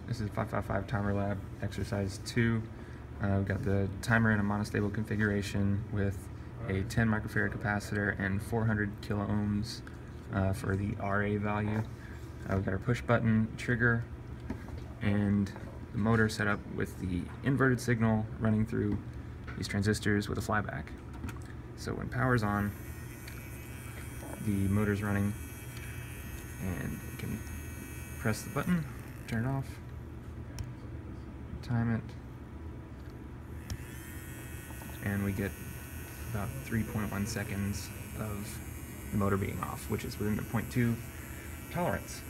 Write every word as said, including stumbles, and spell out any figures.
This is five five five Timer Lab exercise two. Uh, we've got the timer in a monostable configuration with a ten microfarad capacitor and four hundred kilo ohms uh, for the R A value. Uh, we've got our push button trigger and the motor set up with the inverted signal running through these transistors with a flyback. So when power's on, the motor's running, and we can press the button, turn it off, time it, and we get about three point one seconds of the motor being off, which is within the zero point two tolerance.